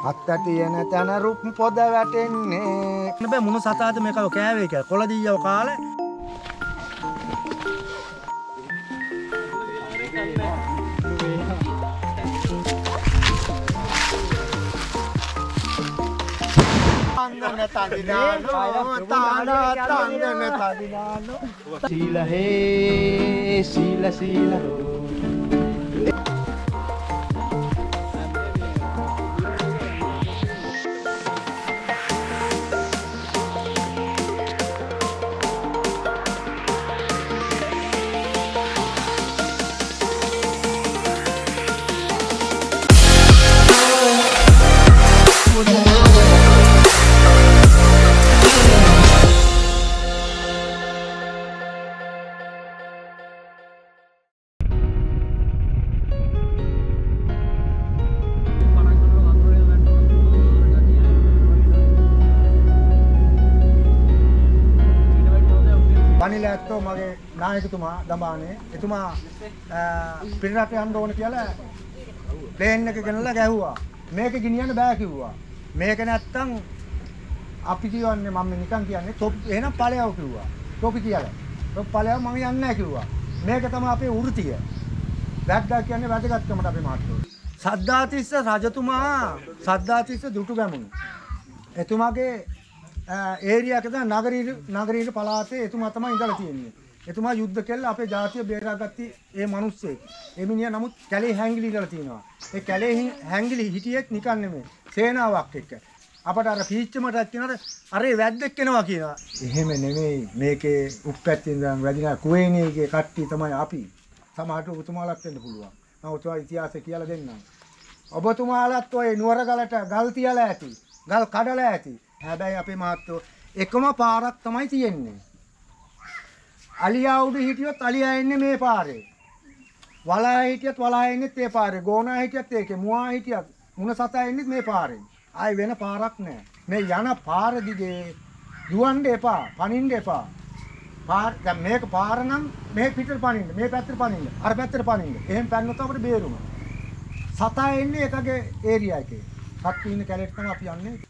අත්ත තියෙන තන රුක් පොද වැටෙන්නේ. බෑ මොන සතාද මේකව කෑවේ කියලා. කොළ දීයව කාලේ. තන්දන තදිනානෝ තානා තන්දන තදිනානෝ සීල හේ සීල සීල අනිලැත්තෝ මගේ නායකතුමා දඹානේ එතුමා පිටරට යන්න ඕන කියලා ප්ලේන් එක ගෙනලා ගැහුවා. මේක ගෙනියන්න බෑ කිව්වා. මේක නැත්තම් අපි කියන්නේ මම නිකන් කියන්නේ තොප් එහෙනම් ඵලයව කිව්වා. තොපි කියලා. තොප් ඵලයව මම යන්නේ නැහැ කිව්වා. මේක තමයි අපේ වෘත්තිය. වැද්දා කියන්නේ වැදගත්කමට අපේ මහත්වෝ. සද්ධාතිස්ස රජතුමා සද්ධාතිස්ස දුටුගැමුණු. එතුමාගේ ඒරියා එක නගරීට පළාතේ එතුමා තමයි ඉඳලා තියෙන්නේ. එතුමා යුද්ධ කළා අපේ ජාතිය බේරාගත්ත ඒ මිනිස්සෙක්. ඒ මිනිහා නමුත් කැලේ හැංගිලි ඉඳලා තියෙනවා. ඒ කැලේ හැංගිලි හිටියෙත් නිකන් නෙමෙයි. සේනාවක් එක්ක. අපට අර පීච්චමටත් කියනවාට අර වැද්දෙක් එනවා කියනවා. එහෙම නෙමෙයි. මේකේ උප්පැත්තේ ඉඳන් වැඩිනා කුවේණියගේ කට්ටිය තමයි අපි. සමහරට ඔබතුමාලත් වෙන්න පුළුවන්. මම ඔතන ඉතිහාසය කියලා දෙන්නම්. ඔබතුමාලත් ඔය නුවරගලට ගල් තියලා ඇති. ගල් කඩලා ඇති. හැබැයි අපේ මහත්තයෝ එකම පාරක් තමයි තියෙන්නේ. අලියා උඩ හිටියොත් අලියා එන්නේ මේ පාරේ. වලා හිටියත් වලා එන්නේ ඒ පාරේ. ගෝනා හිටියත් ඒකේ. මුවා හිටියත් මුණ සතා එන්නේ මේ පාරේ. ආයි වෙන පාරක් නැහැ. මේ යන පාර දිගේ දුවන්න එපා. පනින්න එපා. දැන් මේක පාර නම් මේ පිටට පනින්න. මේ පැත්තට පනින්න. අර පැත්තට පනින්න. එහෙම පැන්නොත් අපිට බේරුම. සතා එන්නේ එකගේ ඒරියා එකේ. සත්තු ඉන්න කැලේට තමයි අපි යන්නේ.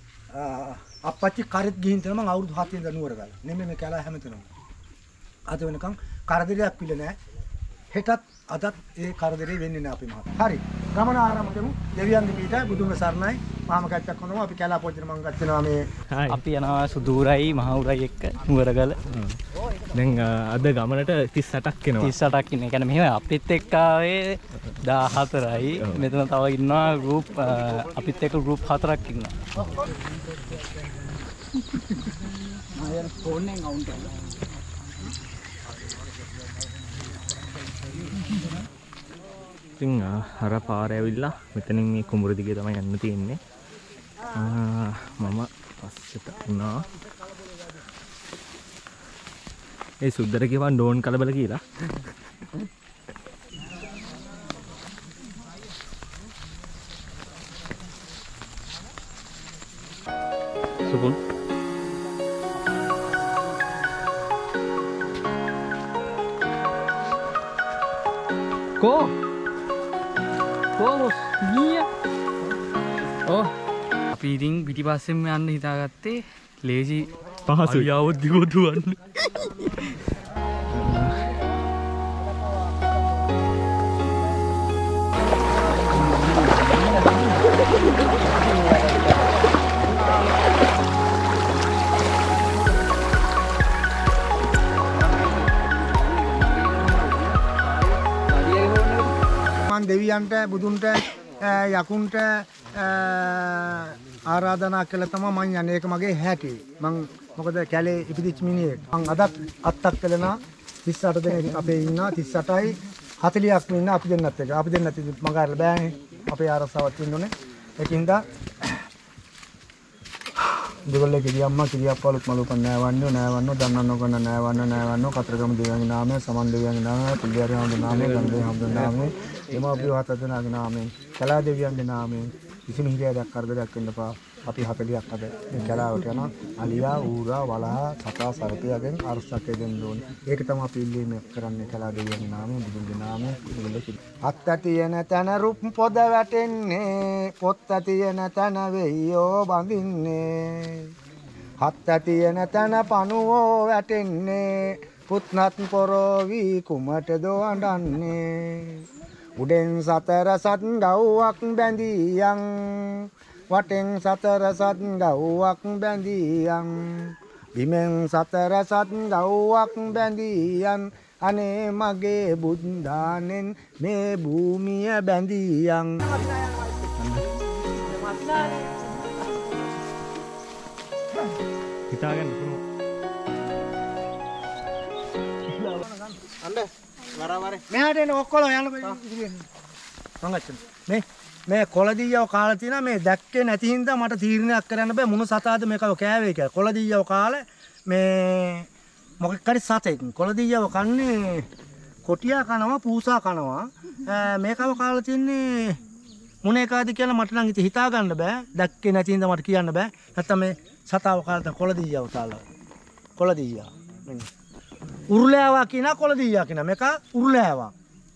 අපච්චි කරත් ගිහින් තමයි මම අවුරුදු 7 ඉඳන් නුවරගල. නෙමෙයි මේ කැලෑ හැමතැනම. අද වෙනකම් කරදරයක් පිළ නැහැ. හෙටත් අදත් ඒ කරදරේ වෙන්නේ නැහැ අපි මහත්. හරි. ගමන ආරම්භ කරමු. දෙවියන්ගේ පිටයි බුදුන්ගේ සරණයි. මහාම කච්චක් කරනවා. අපි කැලෑ පොච්චින මම ගත්තනවා මේ. අපි යනවා සුදූරයි මහවුරයි එක්ක නුවරගල. දැන් අද ගමනට 38ක් එනවා. 38ක් ඉන්නේ. ඒ කියන්නේ මෙහෙම අපිත් එක්ක ආවේ 14යි. මෙතන තව ඉන්නවා ගෲප් අපිත් එක්ක ගෲප් 4ක් ඉන්නවා. මම ෆෝන් එකෙන් කවුන්ට් කරලා ඉතින් අර පාර ඇවිල්ලා මෙතනින් මේ කුඹුර දිගේ තමයි යන්න තියෙන්නේ. මම පස්සට වුණා. ඒ සුද්දට කියවන් ඩෝන් කලබල කියලා. සුබුන් කෝ කොහොස් ගියා. අපි ඉතින් පිටිපස්සෙන්ම යන්න හිතාගත්තේ ලේසි පහසුයි. ආවොත් දිගෝ දුවන්න. දෙවියන්ට බුදුන්ට යකුන්ට ආරාධනා කළා තමයි මම යන්නේ. ඒක මගේ හැටි. මම මොකද කැලේ ඉපදිච්ච මිනිහෙක්. මම අදත් අත්තක් කළනා 38 දෙනෙක් අපේ ඉන්නවා. 38යි 40ක් ඉන්න අපි දෙන්නත් එක. අපි දෙන්නත් මග අරලා බෑනේ. අපේ ආරසාවක් තියෙන්න ඕනේ. ඒකින්ද දෙවල්ලේ කිරියම්මා කිරියප්පලුත් මලුපන් නෑවන්නෝ දන්නන්නෝ කන්න නෑවන්නෝ කතරගම දෙවියන්ගේ නාමයෙන් සමන් දෙවියන්ගේ නාමයෙන් පිළියරි හඳුන් නාමයෙන් ගන්ධේ හඳුන් නාමයෙන් එමාපිය හත දෙනාගේ නාමයෙන් කලා දෙවියන්ගේ නාමයෙන් කිසිම හිරියක් කරදරයක් වෙන්න එපා. අපි 40ක් අද මේ කැලාවට යනවා. අලියා, ඌරා, වලහා, සතා, සර්පයාගෙන් ආරක්ෂක දෙන්න ඕනේ. ඒක තමයි අපි ඉල්ලීම කරන්නේ කැලා දෙවියන්ගේ නාමයෙන්, බුදුන්ගේ නාමයෙන් ඉල්ලුවා. අත්ත තියෙන තැන රුප් පොද වැටෙන්නේ, පොත්ත තියෙන තැන වෙයියෝ බඳින්නේ. හත්ත තියෙන තැන පණුවෝ වැටෙන්නේ, පුත්නත් පොරෝවි කුමටද අඬන්නේ. උඩෙන් සතර සත් ගව්වක් බැඳියන්, වටෙන් සතර සත් ගව්වක් බැඳියන්, බිමෙන් සතර සත් ගව්වක් බැඳියන්, අනේ මගේ බුද්ධානෙන් මේ භූමිය බැඳියන්. හිතාගන්න මෙහාට එන ඔක්කොම යන්න බෑ. මේ කොළදීයව කාලා තියෙනවා. මේ දැක්කේ නැති හින්දා මට තීරණයක් කරන්න බෑ මොන සතාද මේකව කෑවේ කියලා. කොළදීයව කාලා මේ මොකක් හරි සතෙක්. කොළදීයව කන්නේ කොටියා කනවා, පූසා කනවා. මේකව කාලා තින්නේ මොන එකද කියලා මට නම් ඉතින් හිතා ගන්න බෑ. දැක්කේ නැති හින්දා මට කියන්න බෑ. නැත්තම් මේ සතාව කාලා කොළදීයව කාලා. කොළදීයා. මෙන්න උරුලෑවා කියන කොළදීයා කියන මේක උරුලෑවා.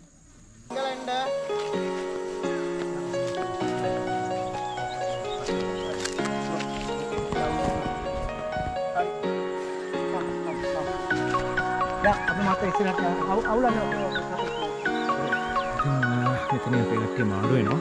අපි මත ඉස්සරහට අවුලන්න මෙතන අපේ කට්ටිය මාරු වෙනවා.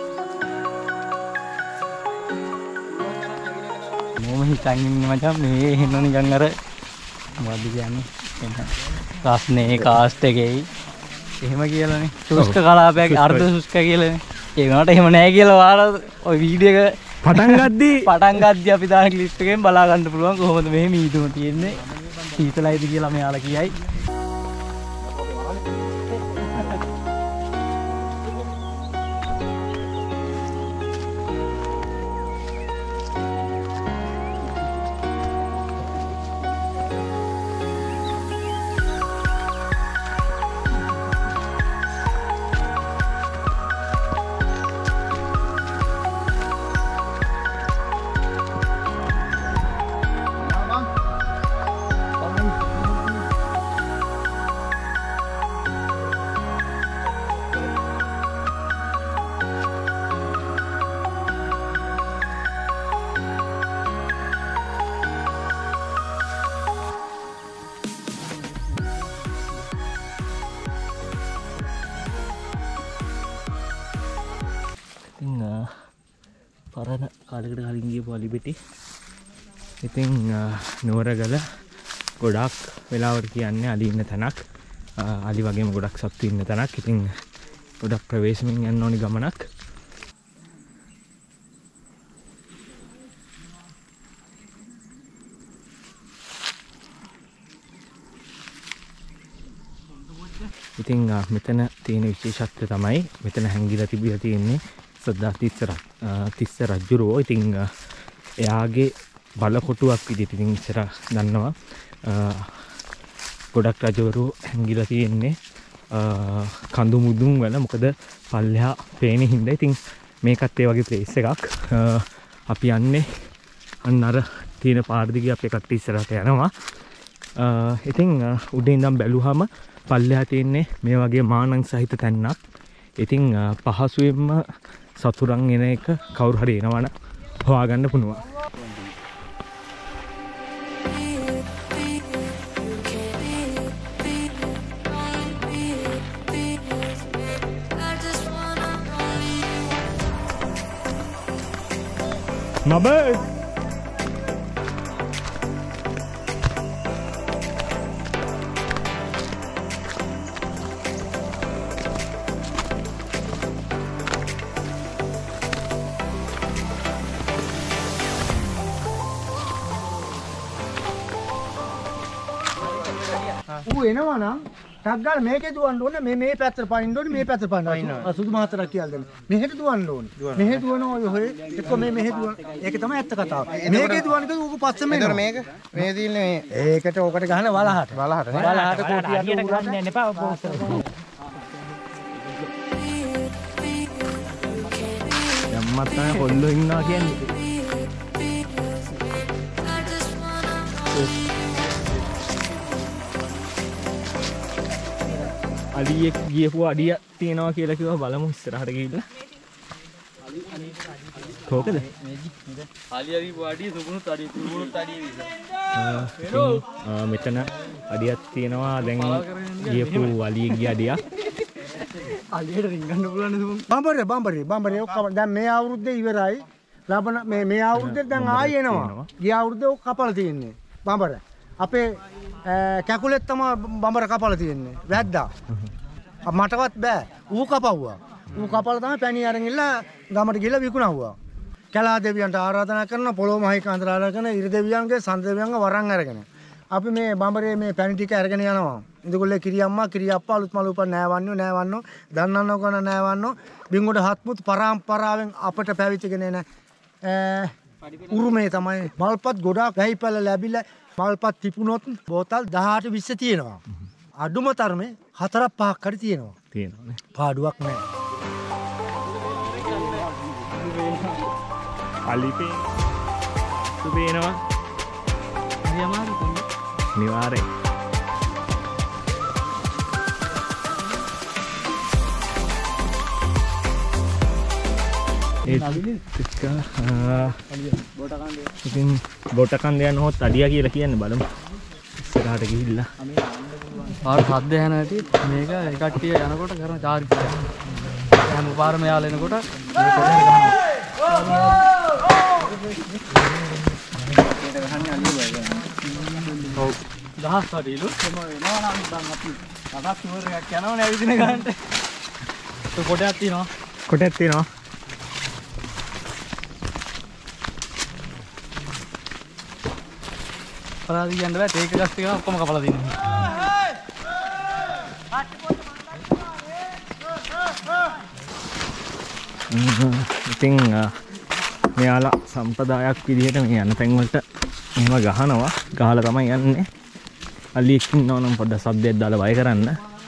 මොම හිතන් ඉන්නේ මචං මේ හෙන්න නිකන් අර මොකද්ද කියන්නේ රස්නේ කාස්ට් එකේයි එහෙම කියලානේ සුස්ක කලාපයක් අර්ධ සුස්ක කියලානේ ඒ වුණාට එහෙම නැහැ කියලා ඔයාලා ওই වීඩියෝ එක පටන් ගද්දී අපි දාන ක්ලිප් එකෙන් බලා ගන්න පුළුවන් කොහොමද මේ මීදුම තියෙන්නේ සීතලයිද කියලා මෙයාලා කියයි. පරණ කාලෙකට කලින් ගියපු අලිබෙටි. ඉතින් නුවරගල ගොඩක් වෙලාවට කියන්නේ අලි ඉන්න තැනක්. අලි වගේම ගොඩක් සත්තු ඉන්න තැනක්. ඉතින් ගොඩක් ප්‍රවේශමෙන් යන්න ඕනි ගමනක්. ඉතින් මෙතන තියෙන විශේෂත්වය තමයි මෙතන හැංගිලා තිබිලා තියෙන්නේ සද්දා තිස්ස රජුරෝ. ඉතින් එයාගේ බලකොටුවක් විදිහට ඉතින් ඉස්සර දන්නවා ගොඩක් රජවරු හැංගිලා තියෙන්නේ කඳු මුදුන් වල. මොකද පල්ලෙහා පේන හින්දා. ඉතින් මේකත් ඒ වගේ ප්ලේස් එකක්. අපි යන්නේ අන්න අර තියෙන පාර දිගේ අපේ කට්ටිය ඉස්සරහට යනවා. ඉතින් උඩින් ඉඳන් බැලුවම පල්ලෙහා තියෙන්නේ මේ වගේ මානං සහිත තැන්නක්. ඉතින් පහසුවෙන්ම සතුරන් එන එක කවුරු හරි එනවනම් හොයාගන්න පුළුවන්. නබේ ඌ එනවා නම් ටක් ගාලා මේකේ දුවන්න ඕනේ. මේ පැත්තට පනින්න ඕනේ. මේ පැත්තට පනින්න. සුදු මහතරක් කියලා දෙන්න. මෙහෙට දුවන්න ඕනේ. මෙහෙ දුවනවා ඔය එක්ක මේ දුවන. ඒක තමයි ඇත්ත කතාව. මේකේ දුවන්නකද ඌක පස්සෙම එනවා. මේක මේ තියෙන්නේ මේ ඒකට ඕකට ගහන වලහට. වලහට කොටියට උරන්න එපා. යම්මත් තමයි කොල්ලෝ ඉන්නවා කියන්නේ. අලියෙක් ගියපු අඩියක් තියෙනවා කියලා කිව්වා බලමු ඉස්සරහට ගිහිල්ලා. කොහොමද? මෙතන අඩියක් තියෙනවා දැන් ගියපු අලියෙක්ගේ අඩියක්. අලියට රින්ගන්න පුළුවන් නේ බම්බරේ ඔක්කොම දැන් මේ අවුරුද්දේ ඉවරයි. ලබන මේ අවුරුද්දේ දැන් ආයෙ එනවා. ගිය අවුරුද්දේ ඔක් කපලා තියෙන්නේ. බම්බර. අපේ කැකුලෙත් තමයි බම්බර කපලා තියෙන්නේ. වැද්දා. මටවත් බෑ. ඌ කපවුවා. ඌ කපලා තමයි පැණි අරන් ඉල්ලා ගමට ගිහලා විකුණවුවා. කැලා දෙවියන්ට ආරාධනා කරන පොළොව මහේකාන්ත ආරාධනා කරන ඉර දෙවියන්ගේ සඳ දෙවියන්ගේ වරන් අරගෙන. අපි මේ බම්බරේ මේ පැණි ටික අරගෙන යනවා. ඉඳගොල්ලේ කිරියම්මා කිරියප්පා අලුත් මලුපා නෑවන්නෝ දන්නන්නෝ කරන නෑවන්නෝ බින්ගොඩ හත්මුත් පරම්පරාවෙන් අපට පැවිදිගෙන එන උරුමේ තමයි මල්පත් ගොඩාක් වැහිපැල ලැබිලා මල්පත් තිබුණොත් බෝතල් 18 20 තියෙනවා. අඩුම තරමේ 4-5ක් හරි තියෙනවා. තියෙනවානේ. පාඩුවක් නැහැ. අලිපේ සුබේනවා. නිවාරේ. ඉතින් බොටකන්ද යනොත් අඩිය කියලා කියන්නේ බලමු. ඉස්සරහට ගිහිල්ලා. පාර සද්ද යන හැටි මේක කට්ටිය යනකොට කරන චාරිත්‍රය. හැම පාරම යාල එනකොට මේ කොටේ ගහනවා. ඔව්. දහස් වඩිලු එම වෙනවා නම් දැන් අපි අදත් ටුවර් එකක් යනවනේ ඇවිදින ගන්නට. ඒ කොටයක් තියෙනවා. කොටයක් තියෙනවා. පරාදී යන්න බෑ ටේක් එකක් ටික ඔක්කොම කපලා දිනවා. ඉතින් මෙයාලා සම්ප්‍රදායක් විදිහට මේ යන තැන් වලට එහෙම ගහනවා. ගහලා තමයි යන්නේ. අලියෙක් ඉන්නවා නම් පොඩ්ඩක් සද්දයක් දාලා බය කරන්න.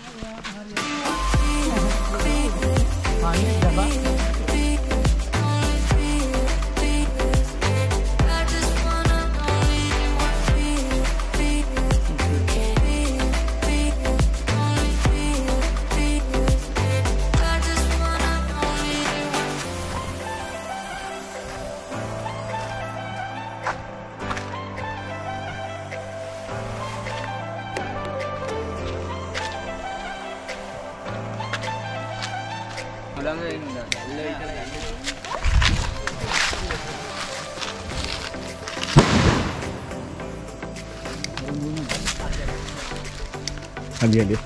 Hadi.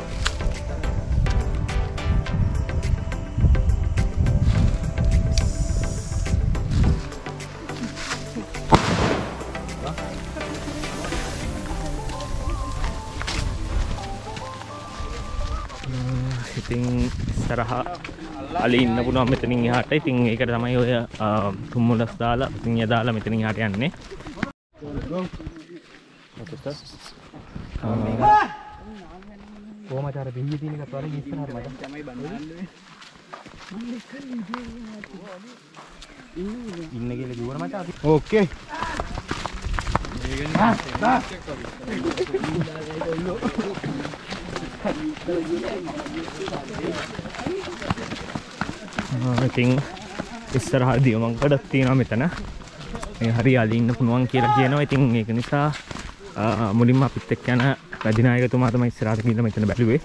ඉතින් ඉස්සරහා අලි ඉන්න පුළුවන් මෙතනින් එහාට. ඉතින් ඒකට තමයි ඔය තුම්මුලස් දාලා ඉතින් යදාලා මෙතනින් එහාට යන්නේ. කොහමද අර බිහිය තියෙන එකත් වලින් ඉස්සරහට මට තමයි බඳින්නේ. ඉන්න කියලා කිව්වර මචං අපි. ඕකේ. ඉතින් ඉස්සරහා දියමංකඩක් තියෙනවා මෙතන. මේ හරි අලි ඉන්න පුළුවන් කියලා කියනවා. ඉතින් ඒක නිසා මුලින්ම අපිත් එක්ක යන රජනායකතුමා තමයි ඉස්සරහට ගිහින් මෙතන බැලුවේ.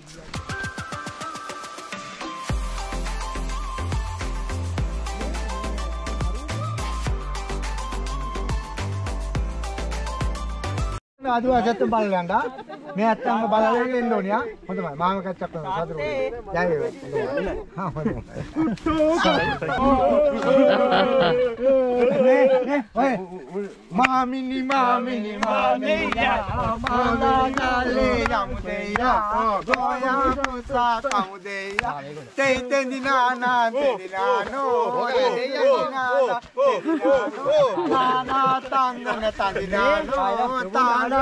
ආදිවාසීත් බලන්න මේ ඇත්තම බලන්න එන්න ඕනියා. හොඳයි. මාම කච්චක් කරනවා සතුරු. ජය වේවා. හා හොඳයි. ඔය මාමිනි මාමියා මාදාගලේ යමුදේයා ගෝයා පුසා කමුදේයා තේ තෙන්දිනානා තෙන්දිනානෝ දෙයන්දිනානා නානා තංගන තන්දිනානෝ තානා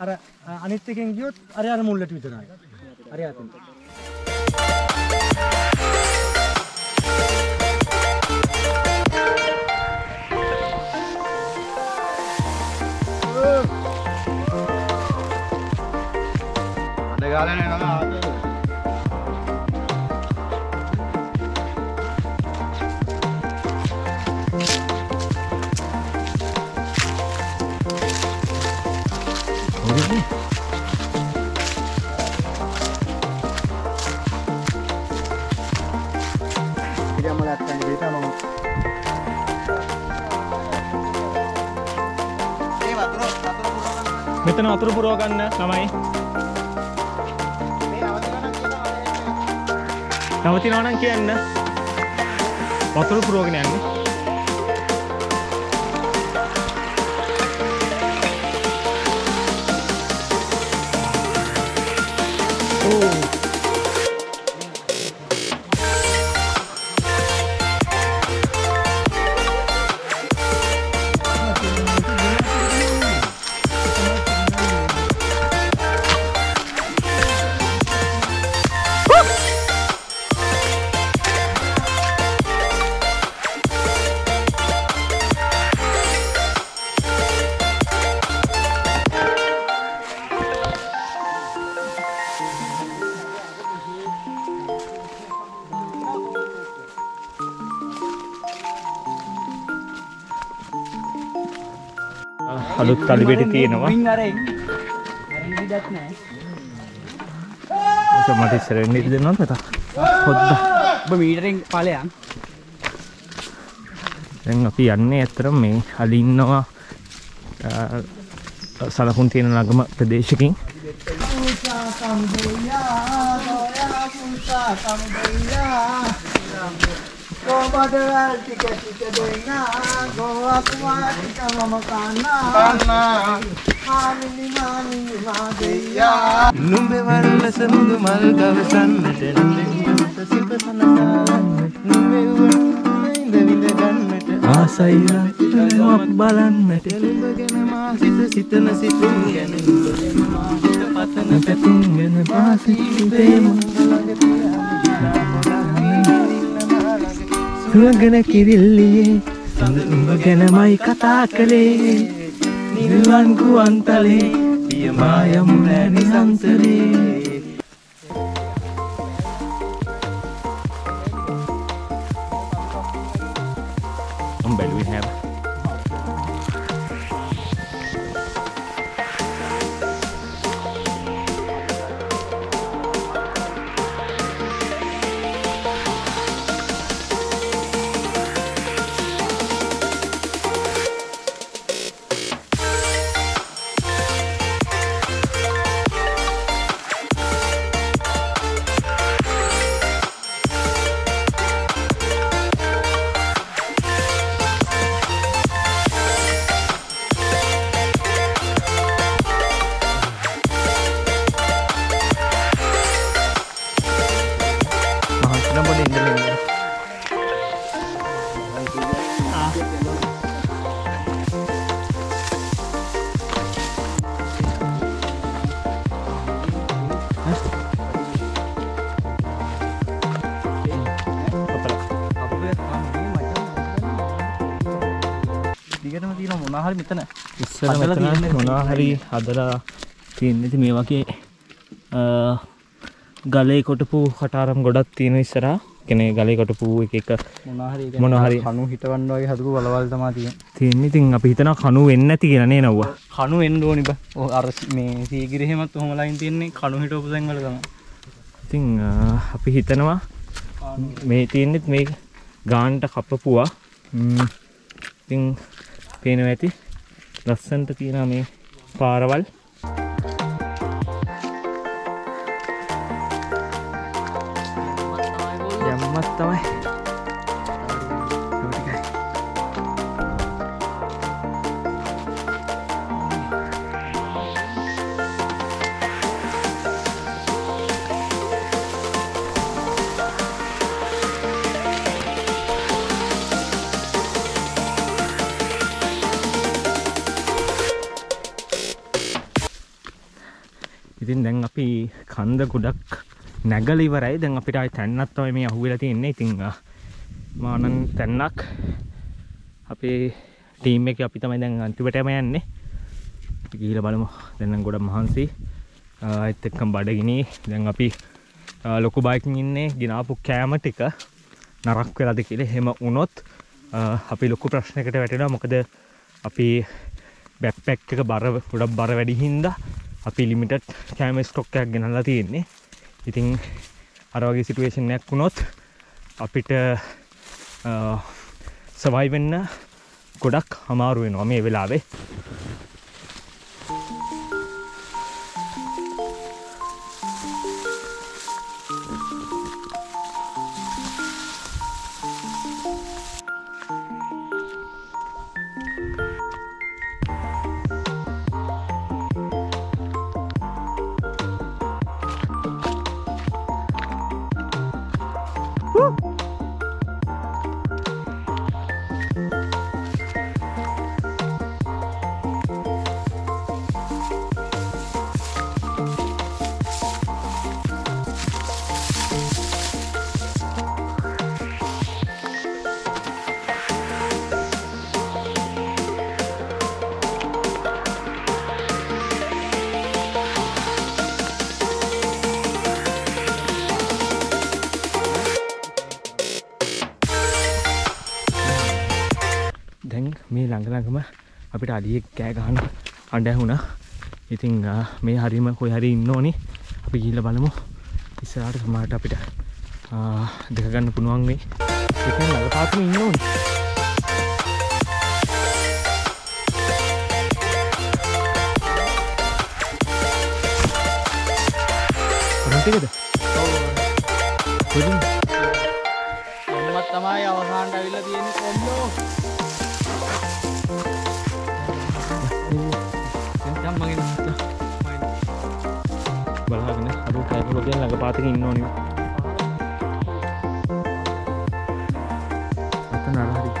අර අනිත් එකෙන් ගියොත් අර යන මුල්ලට විතරයි. අර යතින්. ගාලනේ නම ආද මෙතන වතුර පුරව ගන්න ළමයි. නවතිනවා නම් කියන්න. වතුර පුරවගෙන යන්න. අලුත් තලිබෙටි තියෙනවා. මට ඉස්සරෙන් ඉඳි දෙන්නත් නැත. පොද්ද. ඔබ මීටරෙන් ඵලයන්. දැන් අපි යන්නේ ඇත්තටම මේ අලින්නවා සලකුණු තියෙන ළඟම ප්‍රදේශකින්. Badal tiket dena goa kuatika mama kana mani madeya numbe warla sandu mal gavsannata numbe sipasanasalannata numbe uwinda winda gannata asayira mak balannata numbegena ma sitana situn gena numbegena ma patana petun gena pasite mangalage සුවගන කිරිල්ලියේ සඳ උඹ ගැනමයි කතා කළේ නිල්වන් ගුවන්තලේ පියමා යමු නෑනි සංසරේ බැලුවේ හැම දිගටම තියෙන මොනවා හරි මෙතන ඉස්සර මෙතන මොනවා හරි හදලා තියෙන ඉතින් මේ වගේ ගලේ කොටපු කටාරම් ගොඩක් තියෙන ඉස්සරහා කියන්නේ ගලේ කොටපු එක මොනවා හරි කණු හිටවන්න වගේ හදපු වලවල් තමයි තියෙන්නේ. ඉතින් අපි හිතනවා කණු වෙන්නේ නැති කියලා නේ නව්වා. කණු වෙන්න ඕනි බා. ඔය අර මේ සීගිරි එහෙමත් ඔහොම ලයින් තියෙන්නේ කණු හිටවපු තැන් වල තමයි. ඉතින් අපි හිතනවා මේ තියෙන්නේ මේ ගානට කපපුවා. ඉතින් පේනවා ඇති ලස්සනට තියෙනවා මේ පාරවල්. යම්මත් තමයි. ඉතින් දැන් අපි කන්ද ගොඩක් නැගලා ඉවරයි. දැන් අපිට ආයි තැන්නක් තමයි මේ අහුවෙලා තියෙන්නේ. ඉතින් මානන් තැන්නක් අපේ ටීම් එකේ අපි තමයි දැන් අන්තිමටම යන්නේ. ගිහිල්ලා බලමු. දැන් නම් ගොඩක් මහන්සි. ඒත් එක්කම බඩගිනි. දැන් අපි ලොකු බයිකින් ඉන්නේ. ගිනාපු කෑම ටික නරක් වෙලාද කියලා. එහෙම වුණොත් අපි ලොකු ප්‍රශ්නයකට වැටෙනවා. මොකද අපි බෑක්පැක් එක ගොඩක් බර වැඩි හින්දා අපි ලිමිටඩ් කෑම ස්ටොක් එකක් ගෙනල්ලා තියෙන්නේ. ඉතින් අර වගේ සිටුේෂන් එකක් වුණොත් අපිට සර්වයිව් වෙන්න ගොඩක් අමාරු වෙනවා මේ වෙලාවේ. මේ ළඟම අපිට අලියෙක් කෑ ගහන හඬ ඇහුණා. ඉතින් මේ හරියම කොයි හරි ඉන්න ඕනි. අපි ගිහිල්ලා බලමු. ඉස්සරහට සමහරට අපිට දෙක ගන්න පුළුවන් වෙයි. ඒක ළඟ පාතම ඉන්න ඕනි. රොන්ටිකද? ඔව්. ඔම්මත් තමයි අවසානට අවිල්ලා තියෙන්නේ කොම්බෝ. බලහගෙන අර කැපුල කියන ළඟ පාතක ඉන්න ඕනේ. අතන අර හරි.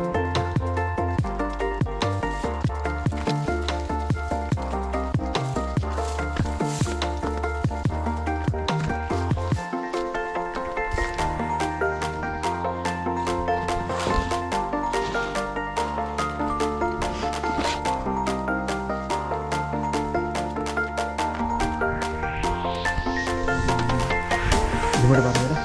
Gimana Pak Mira?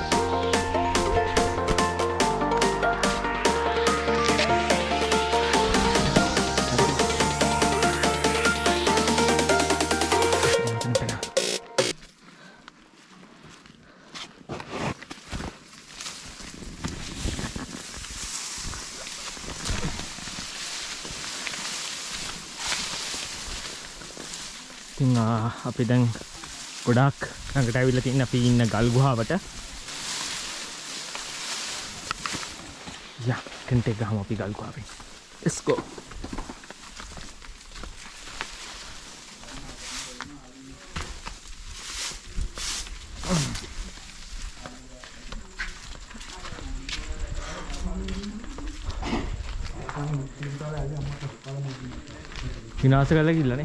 ඉතින් අපි දැන් ගොඩක් ළඟට ඇවිල්ලා තියෙන අපි ඉන්න ගල් ගුහාවට. යා කෙන්ටේ ගහමු අපි ගල් ගුහාවෙන්. Let's go. විනාශ කරලා ගිල්ලනේ.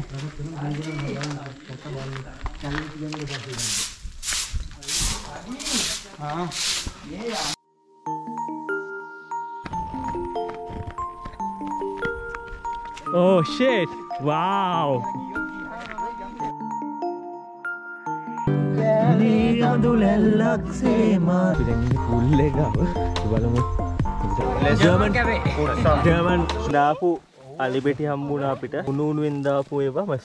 Oh shit! Wow! German දාපු අලිපෙටි හම්බුණා අපිට. උණු උණුවෙන් දාපු ඒවා